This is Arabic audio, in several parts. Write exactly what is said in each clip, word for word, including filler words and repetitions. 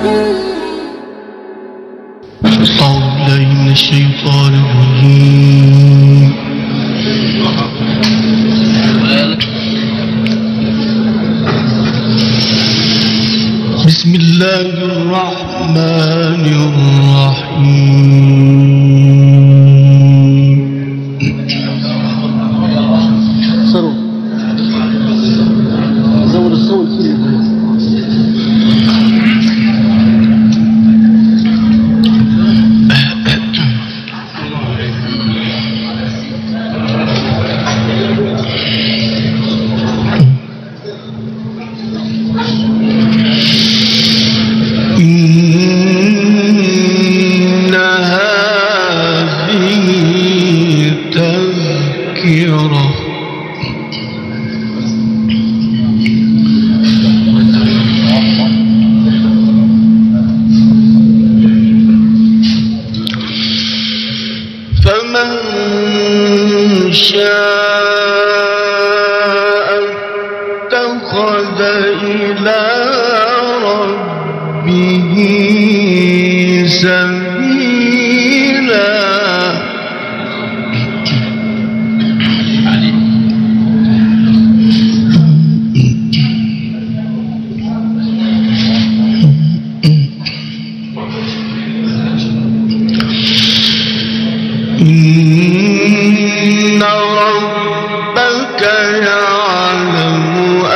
الشيطان الرجيم. بسم الله الرحمن الرحيم. صاروا زود الصوت فيه. فمن شاء اتخذ إلى ربه سبيلا. إن ربك يعلم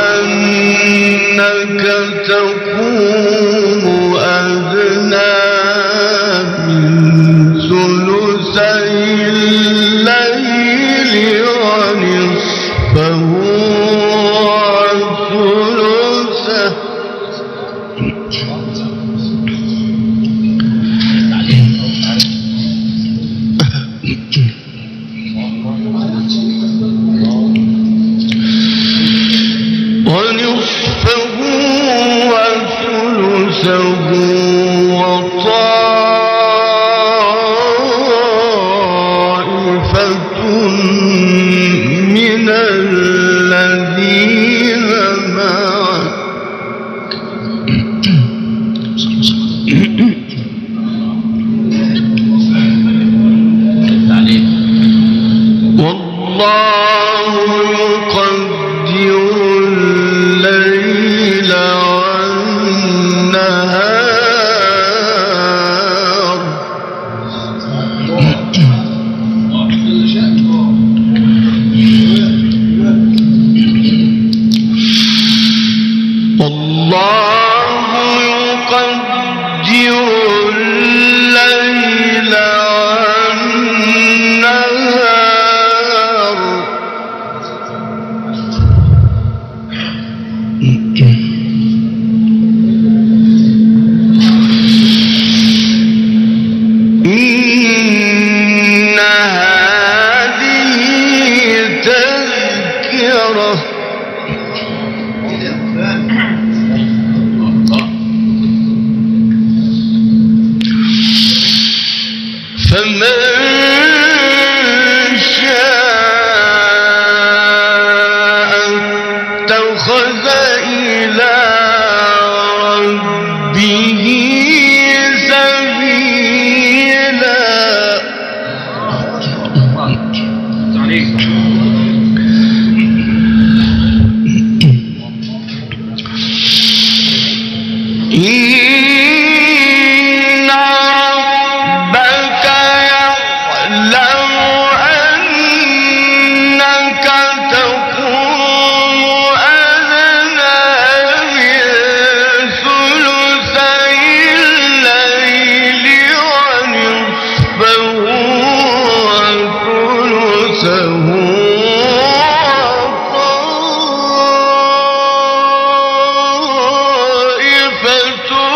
أنك تقوم أدنى من ثلثي الليل ونصفه وثلثه ونصفه وثلثه وطائفة من الذين معك والله يقدر الليل والنهار والله يقدر الليل والنهار إن هذه تذكرة فمن شاء اتخذ إلى ربه سبيلا. إن ربك يعلم أنك تقوم أدنى من ثلثي الليل ونصفه وثلثه وطائفة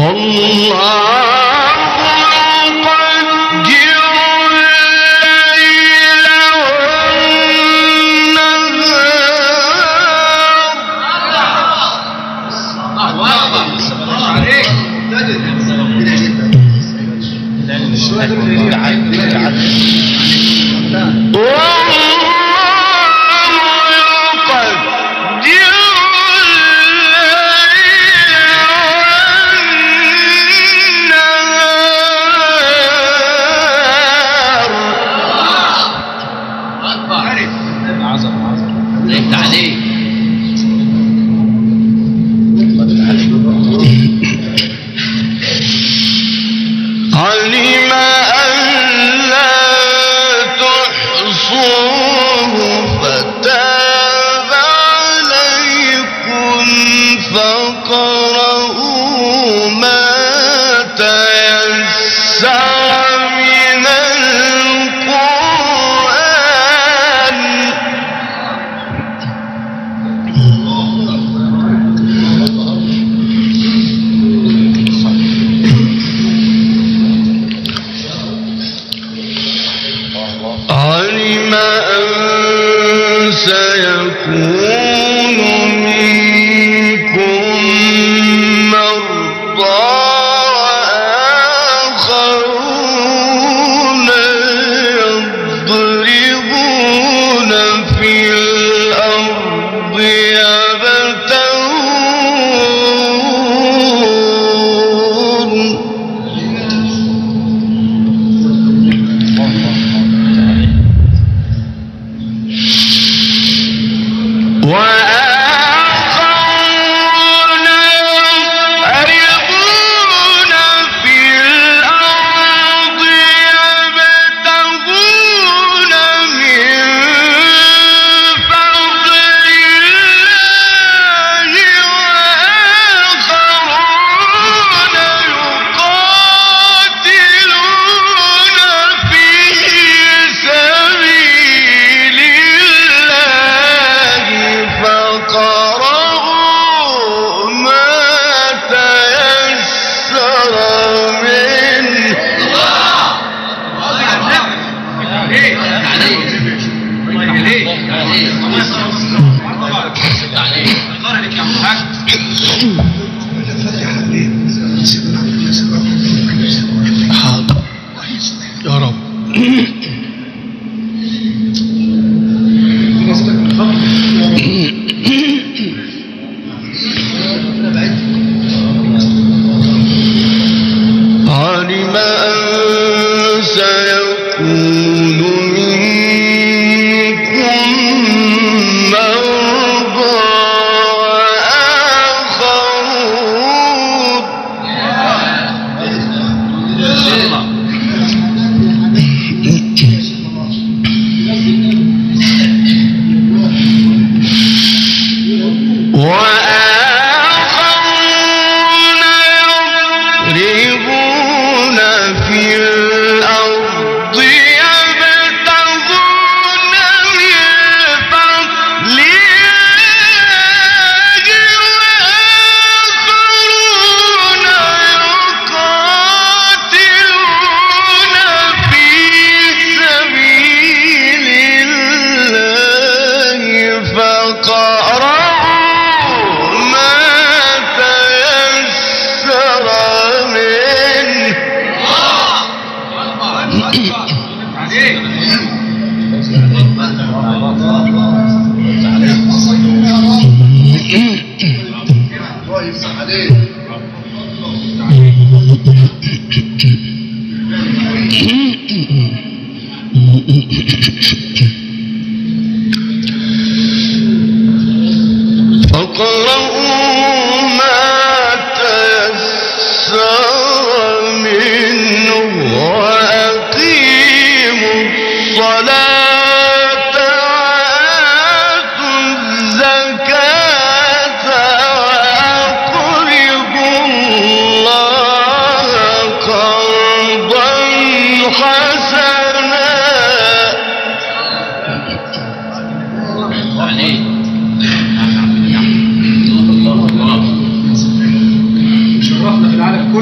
كله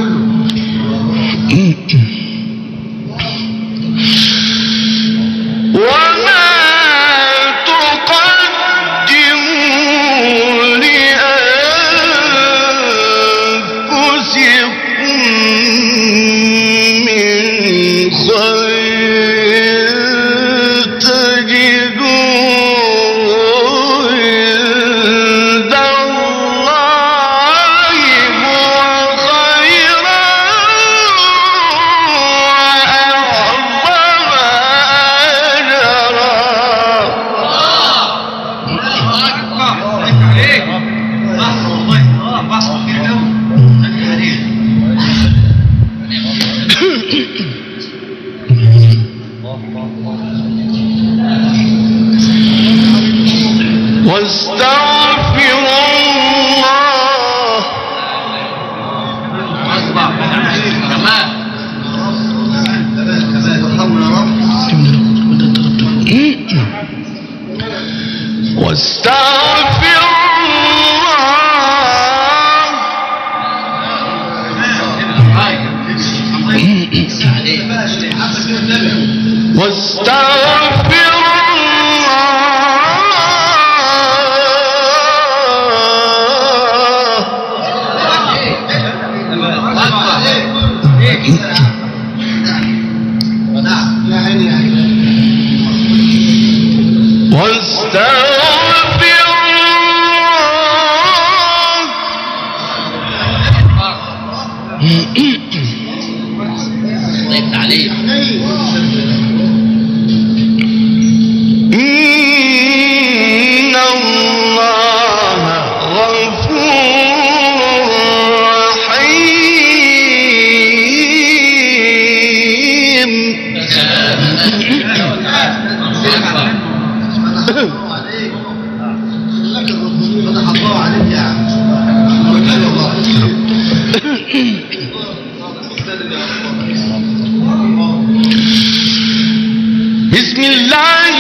بسم الله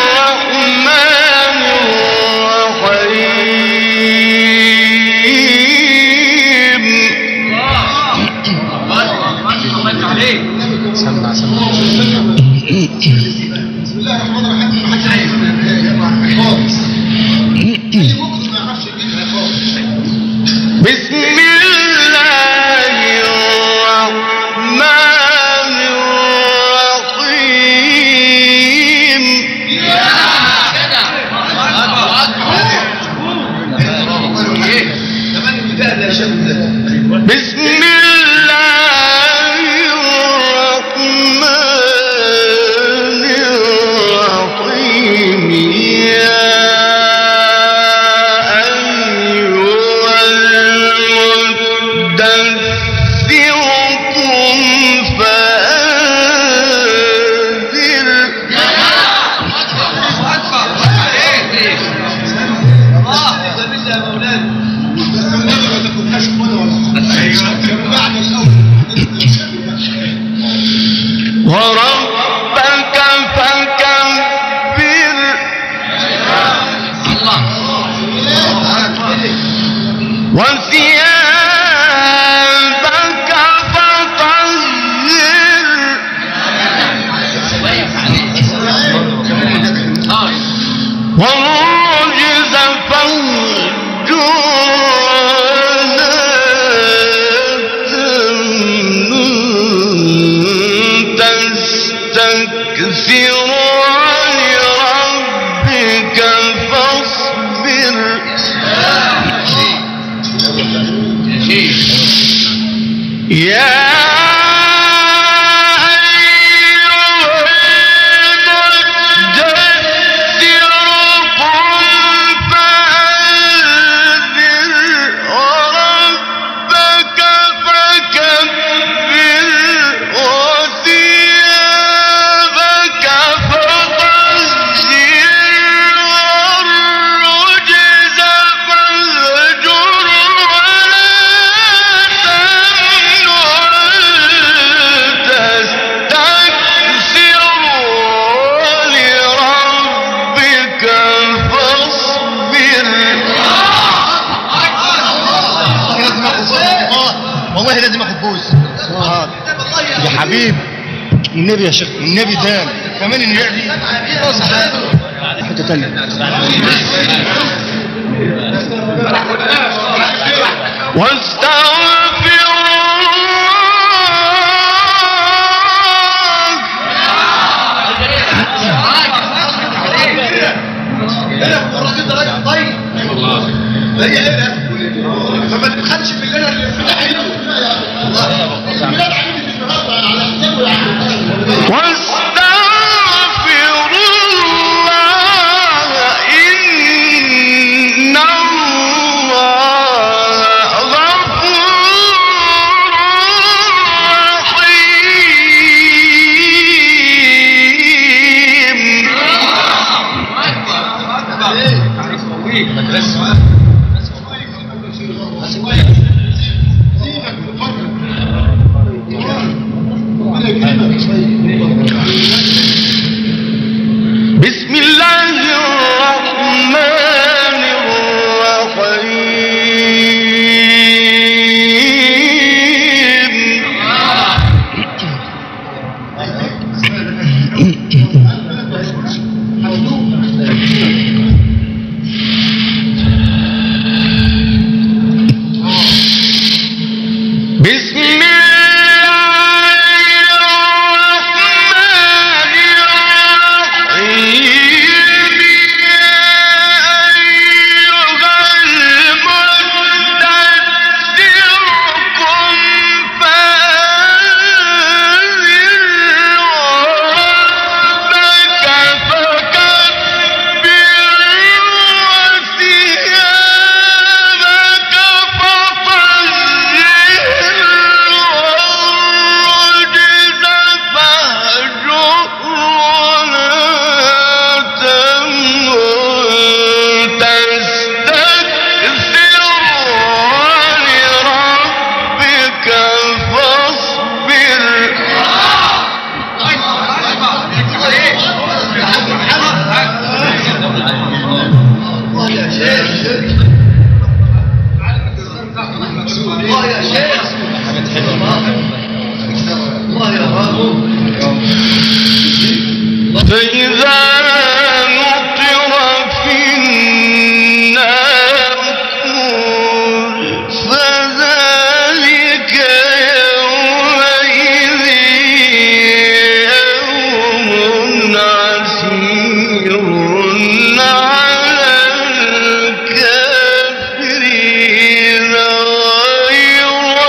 الرحمن الرحيم. سمع سمع بسم الله الرحمن الرحيم. بسم الله الرحمن الرحيم. يا أيها المدثر قم فأنذر. وربك فكبر. وثيابك فطهر. والرجز فاهجر. تستكثر ولربك فاصبر. يا والله لازم اخد بوس يا حبيب النبي يا شيخ، النبي تاني كمان النبي حته تانيه. واستغفر فإذا نقر في الناقور فذلك يومئذ يوم عسير على الكافرين غير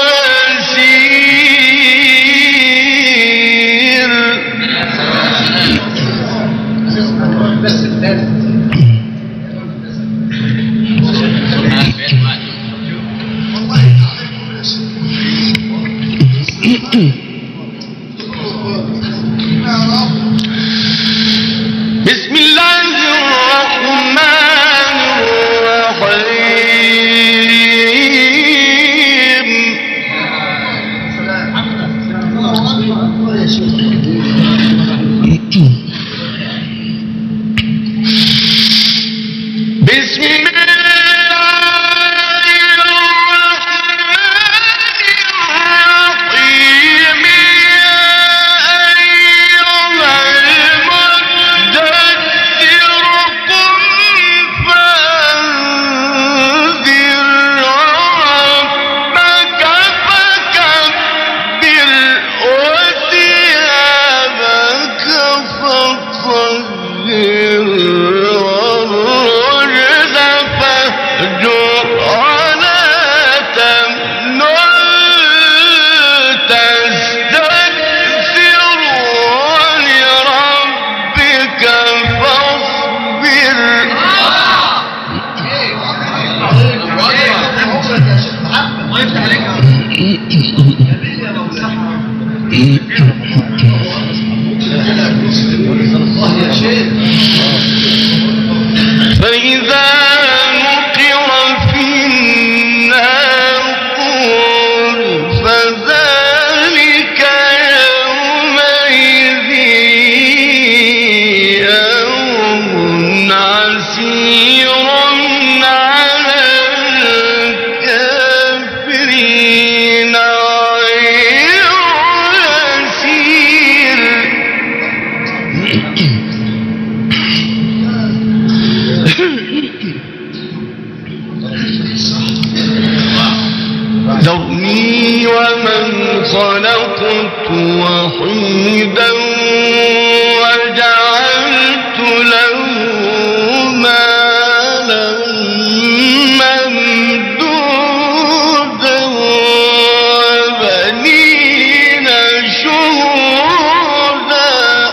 بسم الله الرحمن الرحيم بسم فإذا نقر في الناقور فذلك يومئذ يوم عسير على الكافرين غير يسير ذرني ومن خلقت وحيدا وجعلت له مالا ممدودا وبنين شهودا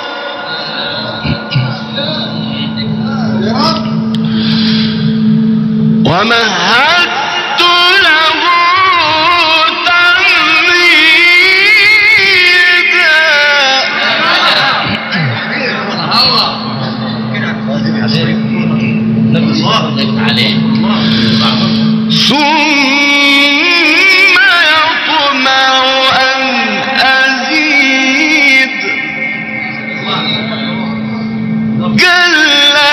ومهدت له ثم يطمع أن أزيد كلا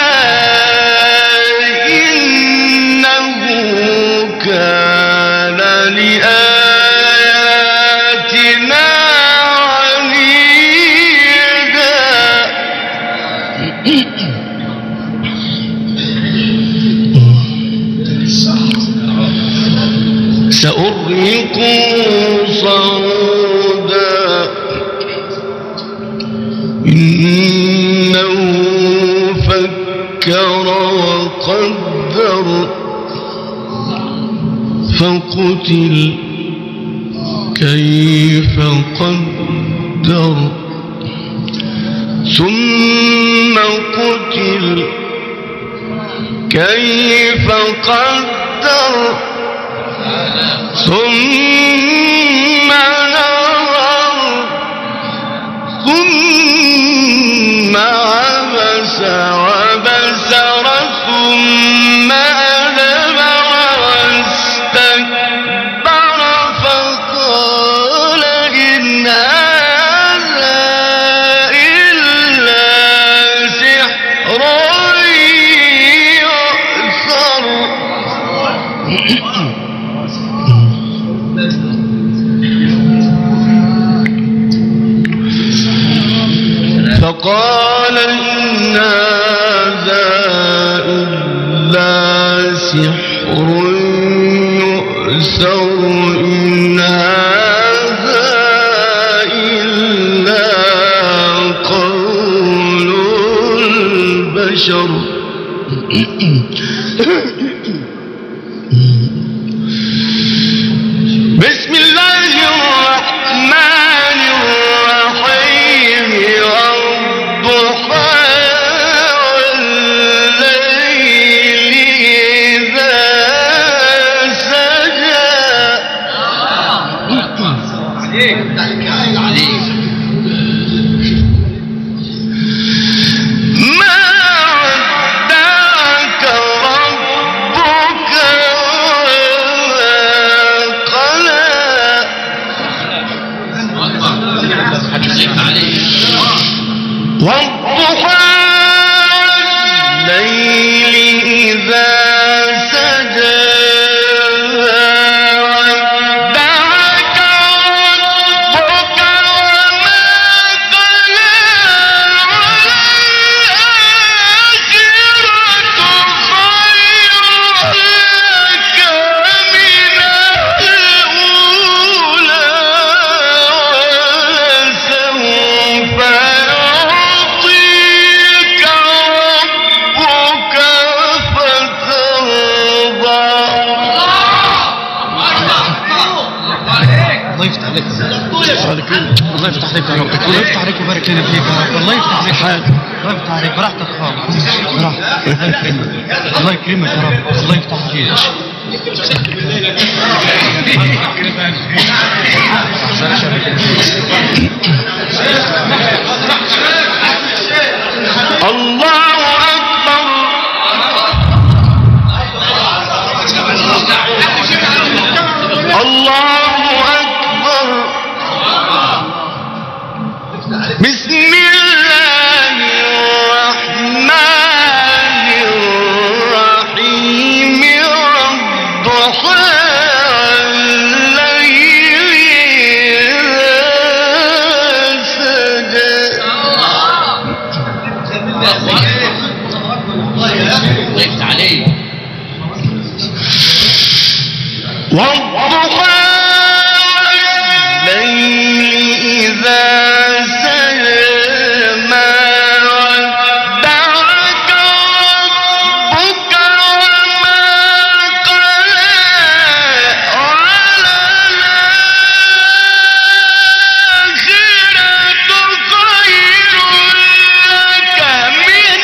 إنه كان لآياتنا عنيدا سأرهقه صعودا إنه فكر وقدر فقتل كيف قدر ثم قتل كيف قدر ثم نظر ثم عبس وبسر ثم أدبر واستكبر فقال إن هذا إلا سحر يؤثر هذا إلا سحر يؤثر إن هذا إلا قول البشر بسم الله الرحمن الرحيم والضحى والليل إذا سجى ما ودعك ربك والضحى والليل إذا سجى ودعك ربك وما قلى والآخرة خير لك من الأولى ولسوف يعطيك ربك فترضى. الله يفتح عليك الله يفتح عليك يا رب الله يفتح عليك ويبارك لنا فيك يا رب الله يفتح عليك حالك الله يفتح عليك براحتك خالص براحتك الله يكرمك الله يكرمك يا رب الله يفتح عليك الله أكبر الله أكبر بسم الله الرحمن الرحيم والضحى والليل إذا سجى والضحى والليل إذا سجى ما ودعك ربك وما قلى وللآخرة خير لك من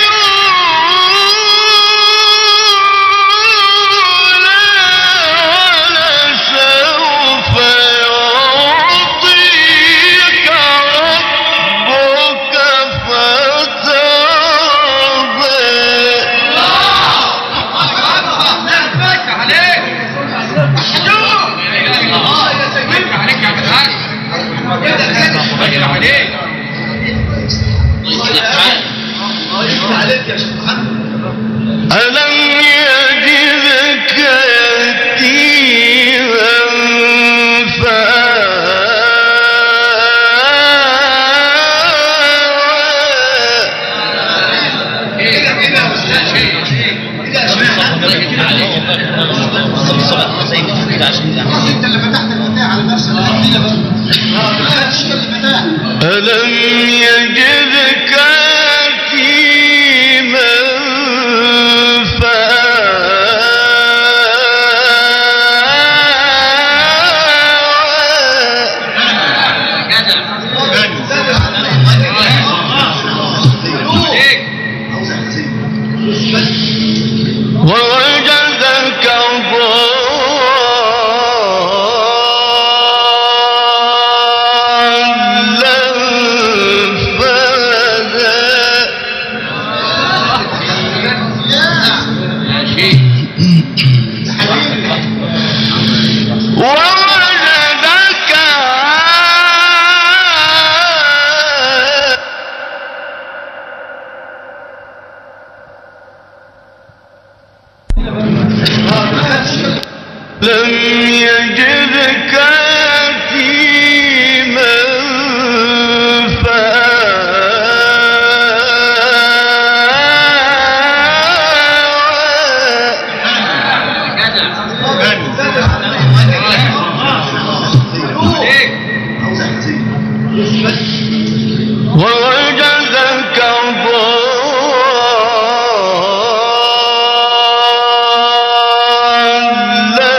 ألم يجدك يتيما ألم يجدك يتيما ووجدك ضالا فهدى ووجدك ضالا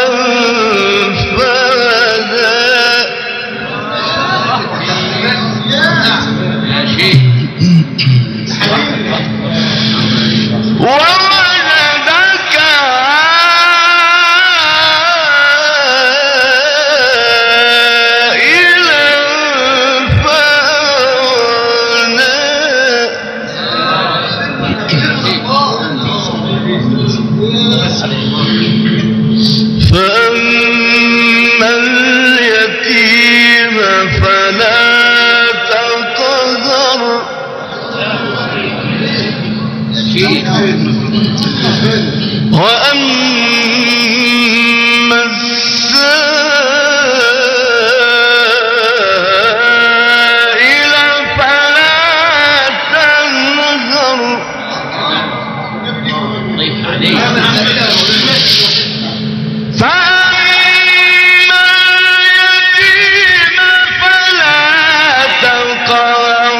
فهدى ووجدك فأما اليتيم فلا تقهر وأما السائل فلا تنهر فأما اليتيم فلا تقهر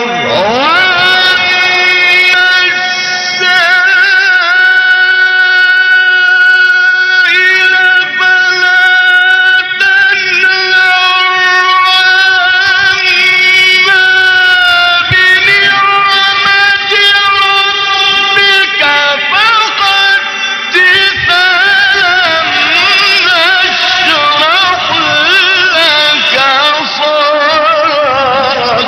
وأما السائل فلا تنهر وأما بنعمة ربك فحدث ألم نشرح لك صدرك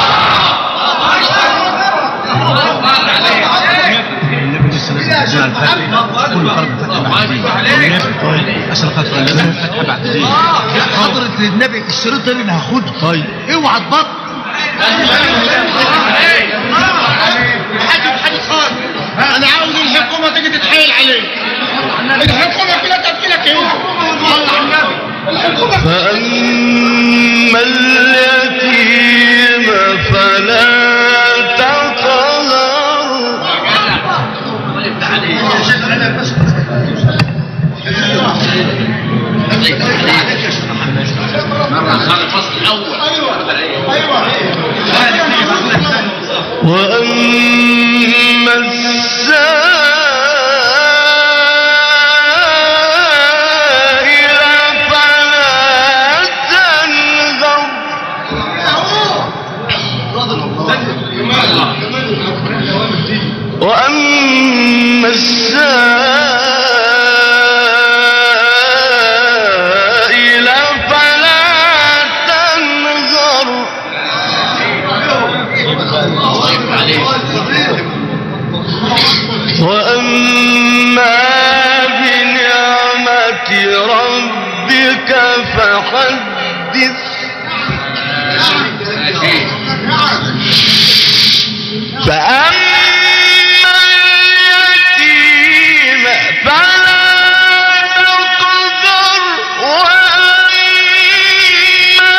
حضرة النبي الشريط ده اللي انا هاخده. طيب اوعى تبطل. انا عاوز الحكومه تيجي تتحايل عليك. الحكومه كلها تفكيرك ايه؟ فأما اليتيم فلا تقهر وأما السائل فلا تنهر وأما السائل فلا تنهر وأما بنعمة ربك فحدث فأما اليتيم فلا تقهر وأما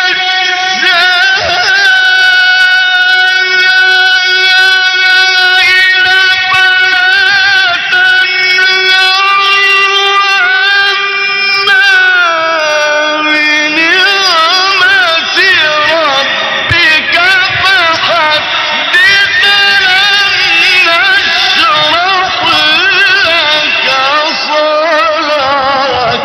السائل فلا تنهر وأما بنعمة ربك فحدث ألم نشرح لك صدرك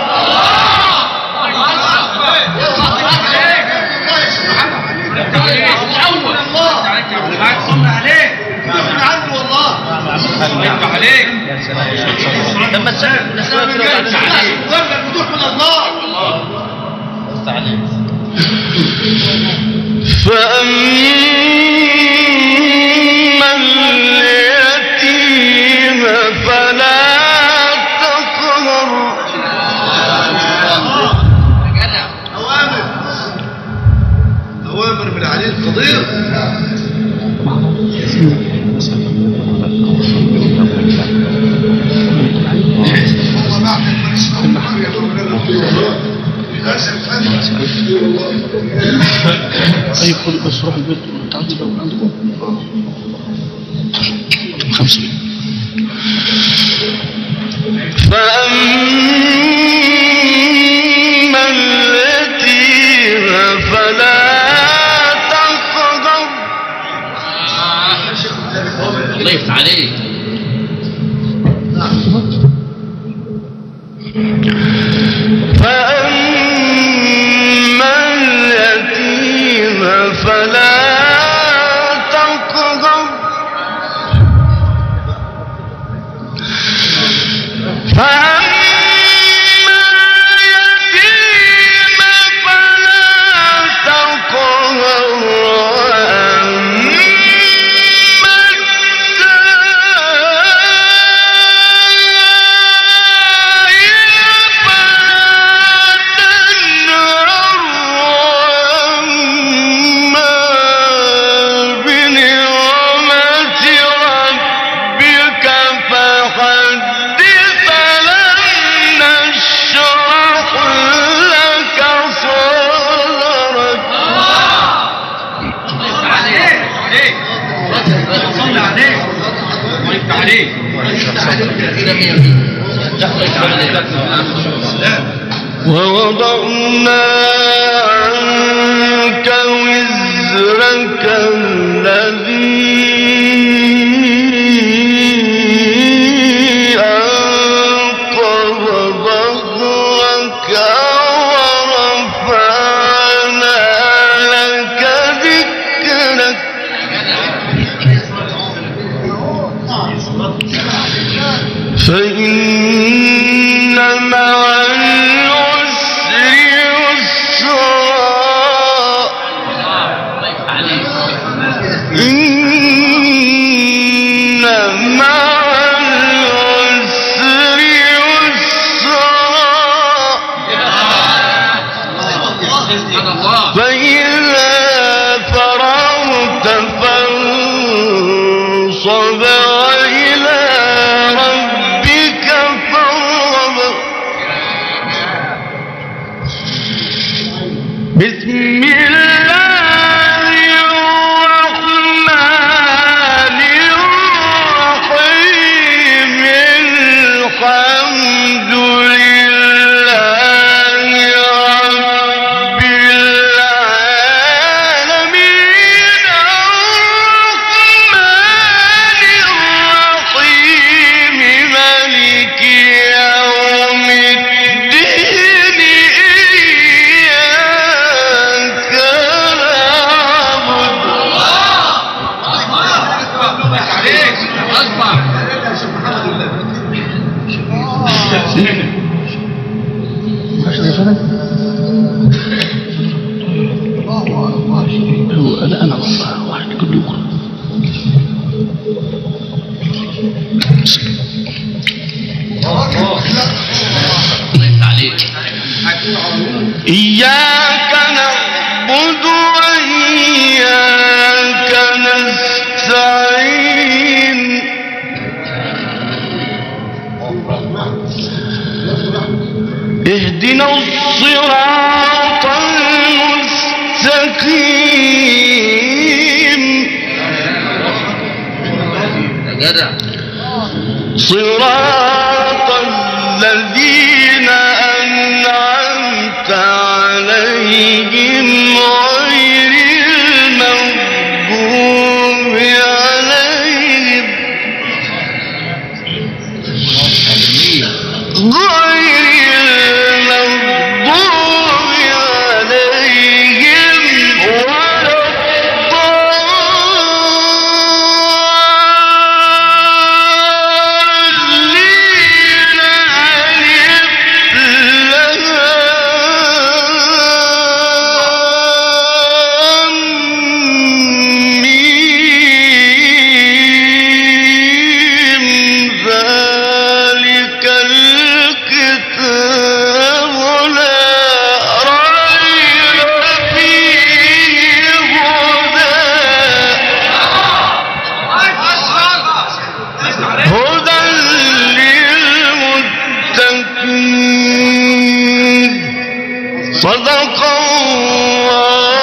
لما تسافر الفتوح من الله. فأما اليتيم فلا تقهر أوامر من علي القدير. طيب خد بس روح البيت تعالوا لو عندكم خمسة. فأما اليتيم فلا تقهر صلي عليه ويفتح عليك. ووضعنا عنك وزرك الذي أنقض ظهرك ورفعنا لك ذكرك فإن مع العسر يسرا إن مع العسر يسرا فإذا فرغت فانصب وإلى ربك فارغب. بسم الله الرحمن الرحيم الحمد لله رب العالمين الرحمن الرحيم مالك يوم الدين إياك نعبد هو لا أنا والله واحد كل يوم إياك نعبد وإياك نستعين اهدنا الصراط المستقيم صراط الذين أنعمت عليهم غير المغضوب عليهم غير المغضوب عليهم ولا صدق الله